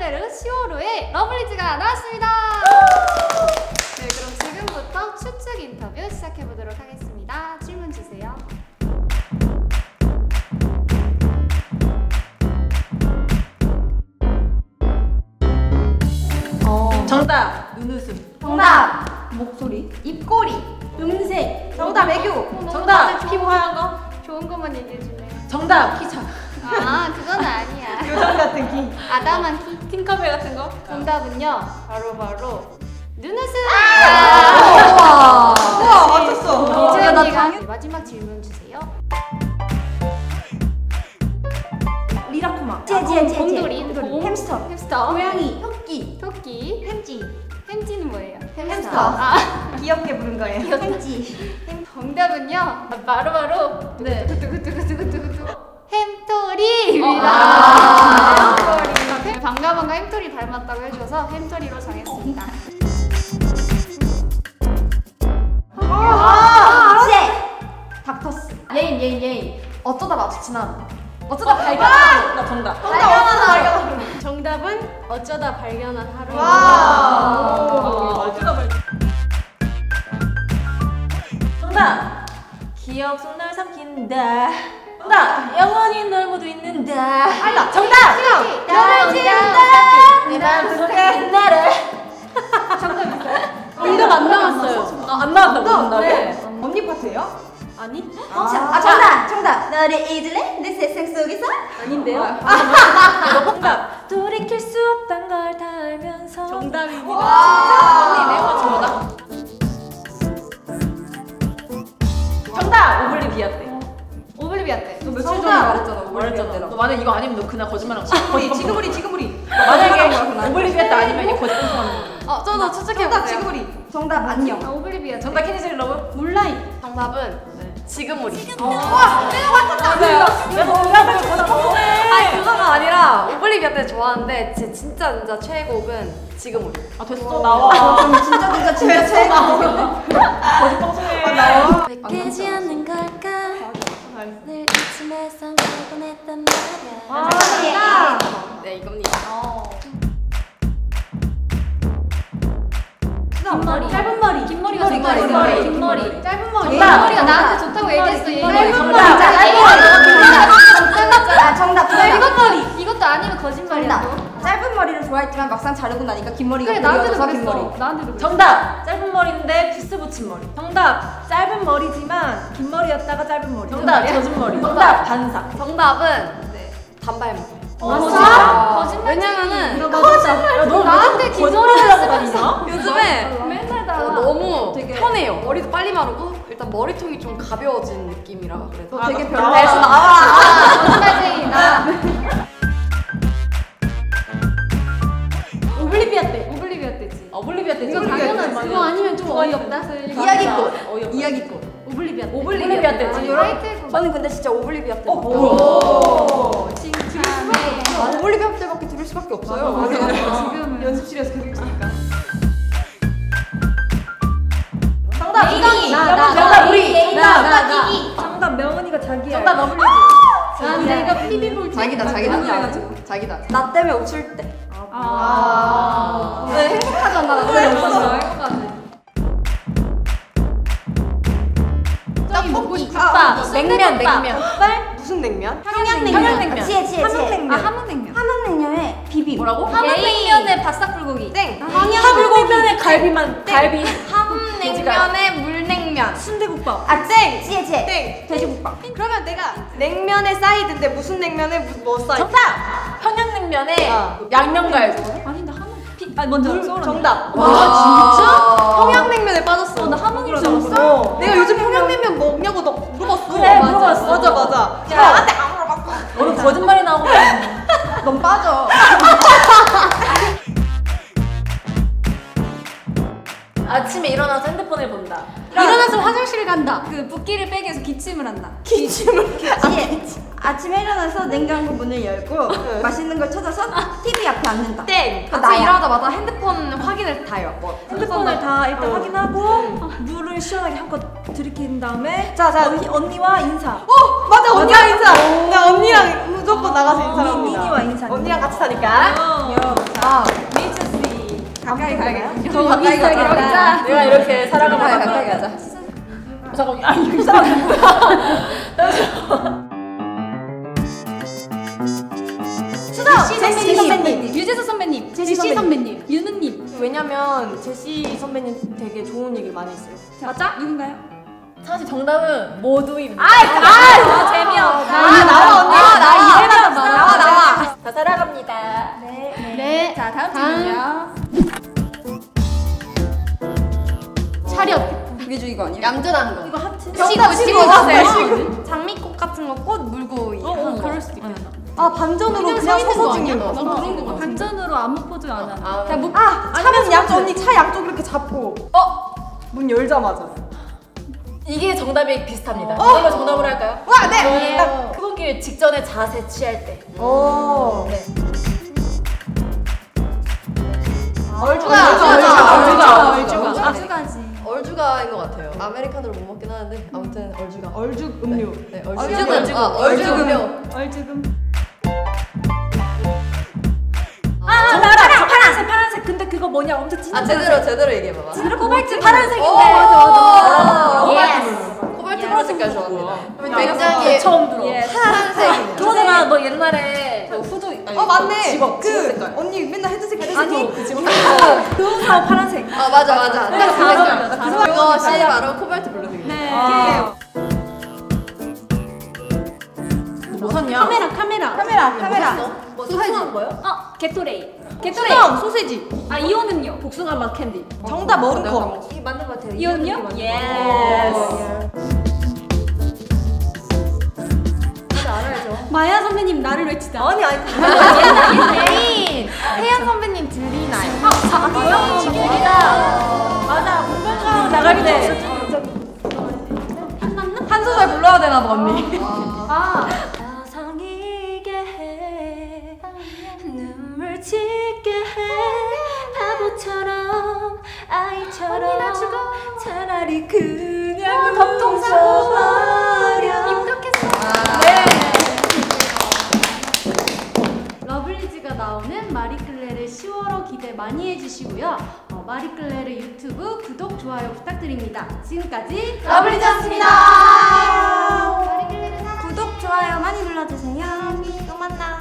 슈페르 시오루의 러블리즈가 나왔습니다. 네, 그럼 지금부터 추측 인터뷰 시작해보도록 하겠습니다. 질문 주세요. 정답! 눈웃음. 정답! 목소리. 입꼬리. 음색. 정답! 애교. 정답! 피부 하얀 거? 좋은 것만 얘기해주네. 정답! 키 작. 아, 그건 아니야. 요정 같은 키. 아담한 키. 팅커벨 같은 거? 정답은요, 바로 눈웃음! 우와! 우와, 맞췄어. 이제 언니가 마지막 질문 주세요. 리라코마. 곰돌이. 햄스터. 햄스터. 고양이. 토끼. 토끼. 햄찌. 햄찌는 뭐예요? 햄스터. 아, 귀엽게 부른 거예요. 햄찌. 정답은요, 바로 네. 두구두구두구두구두구 햄토리입니다. 햄토리. 반가 햄토리 닮았다고 해줘서 햄토리로 정했습니다. 닥터스. 예인. 어쩌다 마주친 않아. 어쩌다 발견한 나 정답. 정답은 어쩌다 발견한 하루. 어쩌다 발견. 정답! 기억 속 널 삼킨다. 정답! 영원히 널 모두 잊는다. 알다. 정답! 너를 지운다. 내 마음속에 나를. 정답 안 나왔어요. 안 나왔다고 정답이? 네. 언니 파트예요? 아니? 정답. 너를 잊을래? 내 세상 속에서? 아닌데요? 정답! 돌이킬 수 없단 걸 다 알면서. 정답입니다. 언니 내가 저거다. 정답! 오블리비아 때. 오블리비아 때. 너 며칠 전에 말했잖아. 말했잖아. 너 만약 이거 아니면 너 그날 거짓말한 거야. 지금우리. 만약에 오블리비아 때 아니면 이게 거짓말하는 거야. 저도 추측해볼게요. 지금우리. 정답 안녕. 오블리비아 때. 정답 캐니셀 러브? 몰라이. 정답은 지금 우리. 맞아요. 내가 오블리비아 때 아니 그거가 아니라 오블리비아 때 좋아하는데 제 진짜 최애곡은 지금 우리. 아 됐어 나와. 그럼 진짜 최고. 거짓방송해. 나와. 왜 깨지 않는 걸까? 늘 아침에서 보곤 했단 말이야. 네 이겁니다. 짧은 머리. 긴 머리가 긴 머리. 짧은 머리. 정답. 긴 머리가 나한테 좋다고 얘기했어. 정답. 짧은 머리. 이것도 아니면 거짓말이야. 정답. 짧은 머리를 좋아했지만 막상 자르고 나니까 긴 머리가 그래, 나한테도 보여져서 긴 그랬어. 머리. 나한테도 그랬어. 정답! 짧은 머리인데 푸스 붙인 머리. 정답! 짧은 머리지만 긴 머리였다가 짧은 머리. 정답! 젖은 머리. 정답! 반삭. 정답은 단발머리. 진짜? 거짓말. 왜냐면은 너 나한테 긴 거짓말 머리 하려고 다니나? 요즘에 맨날 다. 너무 되게- 편해요. 머리도 빨리 마르고 일단 머리통이 좀 가벼워진 느낌이라 그래서. 너 되게 너 별로에서 나와. 나와. 거짓말쟁이 나. 오블리비아 때. 오블리비아 때지. 오블리비아 때. 이거 당연하지. 그거 아니면 좀 어이없다. 이야기꽃. 이야기꽃. 오블리비아 때. 오블리비아 때지. 아니, 라이트 저는 근데 진짜 오블리비아 때. 오. 칭찬해. 오블리비아 때밖에 들을 수밖에 없어요. 맞아. 지금은 연습실에서 계속 있으니까. 정답! 이경이. 정답! 우리! 나. 정답 명은이가 자기야. 정답 러블리즈. 근데 이거 피비볼 자기다. 자기다. 나 때문에 웃을 때. 네, 행복하잖아. 나 네, 때문에 웃을 때. 떡볶이. 국밥. 냉면. 무슨 냉면? 평양냉면. 지혜. 함흥냉면. 함흥냉면에 비빔. 뭐라고? 함흥냉면에 바싹불고기. 땡. 함흥냉면에 갈비만. 갈비. 함냉면에 물냉면. 순대국밥. 땡. 지혜. 땡. 돼지국밥. 그러면 내가 냉면에 사이드인데 무슨 냉면에 뭐 사이드? 정답! 평양냉면에 양념갈비. 아니 나 함흥. 먼저 정답. 진짜? 평양냉면에 빠졌어. 나 함흥인 줄 알았어. 내가 요즘 평양냉면 먹냐고 너 물어봤어. 그래, 물어봤어. 맞아. 야, 나한테 안 물어봤어. 오늘 거짓말이 나오고. 넌 빠져. 아침에 일어나서 핸드폰을 본다. 일어나서 화장실 간다. 그 붓기를 빼기 위해서 기침을 한다. 지혜. 아침에 일어나서 냉장고 문을 열고 맛있는 걸 찾아서 TV 앞에 앉는다. 땡! 아침 일어나자마자 핸드폰 확인을 다 해요. 뭐 핸드폰을 다 일단 확인하고 물을 시원하게 한껏 들이킨 다음에 자 언니와 인사. 맞아 언니랑 인사. 나 언니랑 무조건 나가서 인사합니다. 미니와 인사. 언니랑 같이 사니까. 미츠 씨. 가까이 가야겠다. 더 가까이 가자. 내가 이렇게 살아가면 가까이 가자. 잠깐 여기 사람. 제시 선배님, 유재수 선배님, 제시 선배님, 윤우님. 왜냐면 제시 선배님 되게 좋은 얘기 많이 했어요. 맞아? 누군가요? 사실 정답은 모두입니다. 재미없다. 나와 언니. 나 이해만 나와. 다 살아갑니다. 네. 자 다음 질문이요. 차렷. 그게 주의가 아니야? 얌전한 거. 이거 하트. 시고. 장미꽃 같은 거 꽃 물고 하는 거. 그럴 수도 있겠다. 반전으로 그냥 서서 찍는 거. 난 그런 거 같아. 반전으로 아무 포즈 안 하는. 그냥 뭐 차면 양쪽 언니 차 양쪽 이렇게 잡고 문 열자마자. 이게 정답이 비슷합니다. 저희가 정답으로 할까요? 와, 네. 딱 크기 직전에 자세 취할 때. 오. 네. 얼주가인 것 같아요. 아메리카노를 못 먹긴 하는데 아무튼 얼주가. 얼죽 음료. 네, 얼죽 음료. 얼죽음. 파란색. 근데 그거 뭐냐? 엄청 진한. 제대로 얘기해봐봐. 코발트 파란색인데. 코발트 그런 색깔 좋아합니다. 굉장히 처음 들어. 파란색이에요. 그러잖아. 너 옛날에 후드. 맞네. 집업 색깔. 언니 맨날 헤드색 아니 그 사업 파란색. 맞아. 딱 잘 그것이 바로 코발트 블루색이에요. 뭐 샀냐? 카메라. 뭐 소세지 거요? 게토레이. 소세지. 이온 음료. 복숭아 맛 캔디. 정답 얼음컵. 이게 맞는 것 같아요. 이온 음료? 예스. 마야 선배님 나를 외치다. 아니. 예인. 혜연 선배님 들리나요? 맞아. 공연장 나갈 때. 한 소절 불러야 되나 봐 언니. 서성이게 해 눈물 짓게 해 바보처럼 아이처럼 차라리 그냥 웃어버려. 러블리즈가 나오는 마리클레르 10월호 기대 많이 해주시고요. 마리클레르 유튜브 구독, 좋아요 부탁드립니다. 지금까지 러블리즈였습니다. 마리클레르 사랑. 구독, 좋아요 많이 눌러주세요. 또 만나.